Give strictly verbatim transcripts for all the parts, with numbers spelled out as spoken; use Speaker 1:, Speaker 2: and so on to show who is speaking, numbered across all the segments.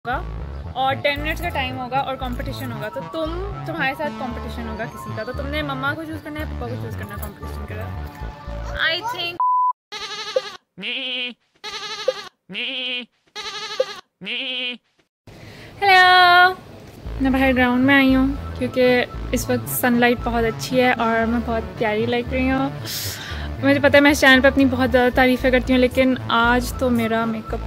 Speaker 1: होगा और ten minutes का टाइम होगा और कंपटीशन होगा। तो तुम तुम्हारे साथ कंपटीशन होगा किसी का, तो तुमने मम्मा को चूज़ करना है, पापा को चूज़ करना है कंपटीशन के लिए। आई थिंक हेलो, मैं बाहर ग्राउंड में आई हूँ क्योंकि इस वक्त सनलाइट बहुत अच्छी है और मैं बहुत प्यारी लग रही हूँ। मुझे पता है मैं इस चैनल पे अपनी बहुत ज़्यादा तारीफ़ें करती हूँ, लेकिन आज तो मेरा makeup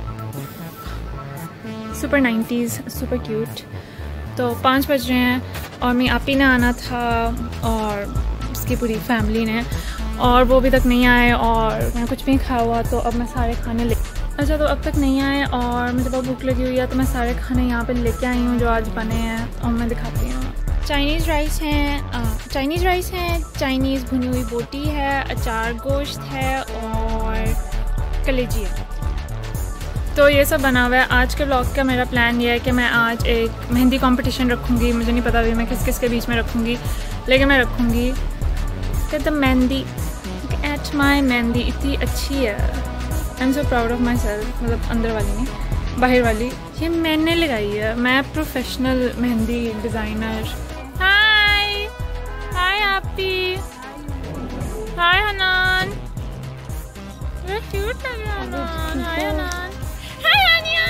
Speaker 1: super nineties super cute. तो पाँच बज रहे हैं और मैं आपी ने आना था और उसकी पूरी फैमिली ने, और वो अभी तक नहीं आए और मैं कुछ भी खाया हुआ, तो अब मैं सारे खाने ले अच्छा तो अब तक नहीं आए और मुझे बहुत भूख लगी हुई है, तो मैं सारे खाने यहाँ पे लेके आई हूँ जो आज बने हैं और मैं दिखाती हूँ। चाइनीज़ राइस हैं, चाइनीज़ राइस हैं, चाइनीज़ भुनी हुई बोटी है, अचार गोश्त है और कलेजी है। तो ये सब बना हुआ है। आज के व्लॉग का मेरा प्लान ये है कि मैं आज एक मेहंदी कंपटीशन रखूँगी। मुझे नहीं पता अभी मैं किस किस के बीच में रखूँगी, लेकिन मैं रखूँगी। The mehndi at my mehndi इतनी अच्छी है, I am so proud of my self. मतलब अंदर वाली नहीं, बाहर वाली। ये मैंने लगाई है, मैं professional mehndi designer. Hi hi आपी, हाय हनान, क्यूट लग रहा है हनान। हाय हनान, हाय हानिया,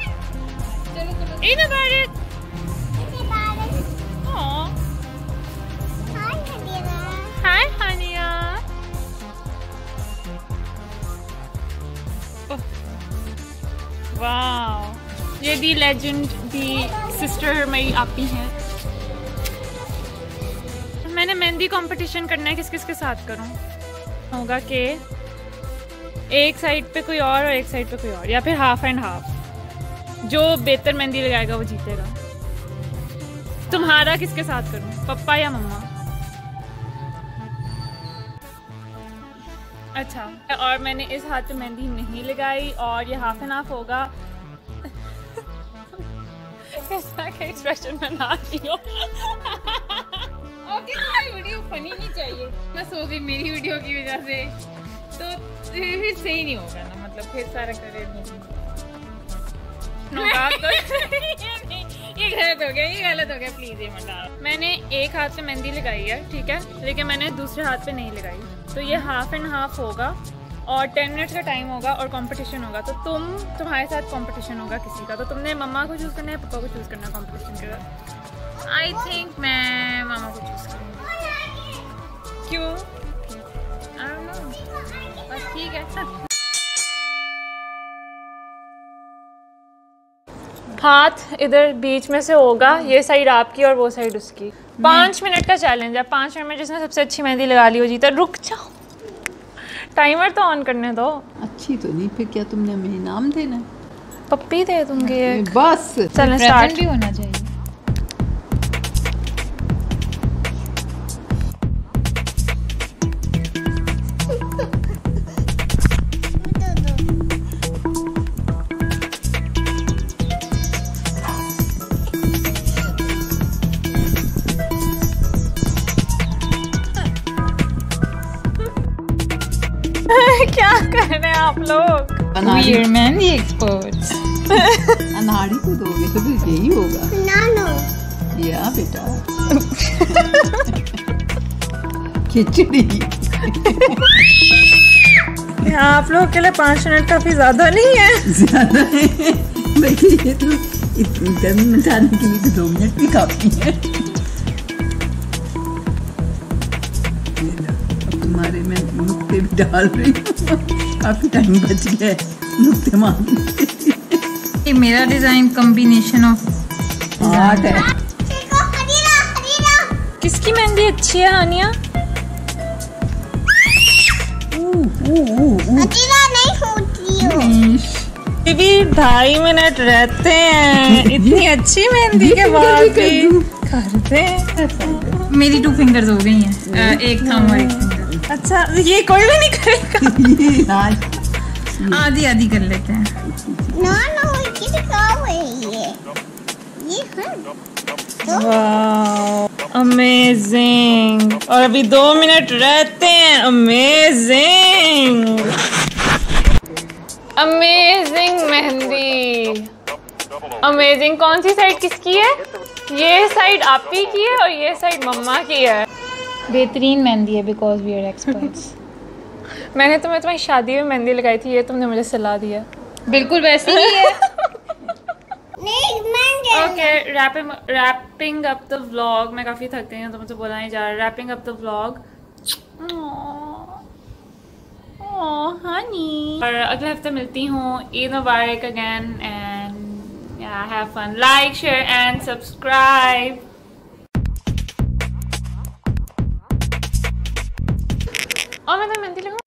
Speaker 1: ईद मुबारक। हाय हानिया, वाह, ये दी लेजेंड दी सिस्टर मेरी आपी हैं। मैंने मेहंदी कंपटीशन करना है, किस किस के साथ करूं? होगा कि एक साइड पे कोई और और एक साइड पे कोई और, या फिर हाफ एंड हाफ। जो बेहतर मेहंदी लगाएगा वो जीतेगा। तुम्हारा किसके साथ करूं, पप्पा या मम्मा? अच्छा, और मैंने इस हाथ पे मेहंदी नहीं लगाई और ये हाफ एंड हाफ होगा। कैसा के एक्सप्रेशन बना रही हो? ओके, तुम्हारी वीडियो फनी नहीं चाहिए। मैं सो गई मेरी वीडियो की वजह से, तो फिर सही नहीं होगा ना, मतलब फिर सारा करे होगा तो ये गलत हो गया, ये गलत हो गया। प्लीज ये मत डालो। मैंने एक हाथ पे मेहंदी लगाई है, ठीक है, लेकिन मैंने दूसरे हाथ पे नहीं लगाई। तो ये हाफ एंड हाफ होगा और टेन मिनट्स का टाइम होगा और कंपटीशन होगा। तो तुम तुम्हारे साथ कंपटीशन होगा किसी का, तो तुमने मम्मा को चूज़ करना है, पापा को चूज़ करना है कंपटीशन के लिए। आई थिंक मैं मामा को चूज़ करूँगी। क्यों? आई डोंट नो, बस ठीक है। हाथ इधर बीच में से होगा, ये साइड आपकी और वो साइड उसकी। पाँच मिनट का चैलेंज है, पाँच मिनट में जिसने सबसे अच्छी मेहंदी लगा ली हो जीता। रुक जाओ, टाइमर तो ऑन करने दो।
Speaker 2: अच्छी तो नहीं, फिर क्या तुमने हमें इनाम देना है?
Speaker 1: पप्पी दे दूंगी एक।
Speaker 2: बस
Speaker 1: चलो स्टार्ट
Speaker 3: भी होना चाहिए।
Speaker 1: क्या कर रहे हैं आप लोग?
Speaker 3: We're mehndi experts.
Speaker 2: अनाड़ी को दोगे तो फिर यही होगा।
Speaker 4: नानो
Speaker 2: या बेटा खिचड़ी।
Speaker 1: आप लोग के लिए पाँच मिनट काफी ज्यादा नहीं है?
Speaker 2: ज्यादा है भाई, ये तो इतनी मचाने के लिए तो दो मिनट भी काफी है। तुम्हारे मैं नुक्ते भी डाल रही हूँ, काफी टाइम बच गया है नुक्ते मारने।
Speaker 3: ये मेरा डिजाइन कॉम्बिनेशन ऑफ
Speaker 2: आर्ट है।
Speaker 1: किसकी मेहंदी अच्छी है हानिया?
Speaker 4: नहीं होती हो।
Speaker 1: ये भी ढाई मिनट रहते हैं, इतनी अच्छी मेहंदी के बाद भी करते हैं।
Speaker 3: मेरी टू फिंगर्स हो गई हैं, एक थंब और एक फिंगर।
Speaker 1: अच्छा, ये कोई भी नहीं करेगा।
Speaker 3: आधी आधी कर लेते हैं।
Speaker 4: ना ना ये काम है ये ये है।
Speaker 1: वाह, अमेजिंग। और अभी दो मिनट रहते हैं। Amazing, amazing mehndi. अमेजिंग। कौन सी साइड किसकी है? ये साइड आपी की है और ये साइड मम्मा की है।
Speaker 3: बेहतरीन मेहंदी है बिकॉज वी आर एक्सपर्ट्स।
Speaker 1: मैंने तुम्हें तुम्हारी शादी में मेहंदी लगाई थी, ये तुमने मुझे सलाह दिया।
Speaker 3: बिल्कुल वैसी ही है।
Speaker 1: Okay, wrapping wrapping up the vlog. मैं काफ़ी थक गई हूँ तो मुझे बोला नहीं जा रहा। Wrapping up the vlog. Honey, और अगले हफ्ते मिलती हूँ। Eid Mubarak again and have fun. Like, share and subscribe. और मैं तो मेहंदी लगाऊँ।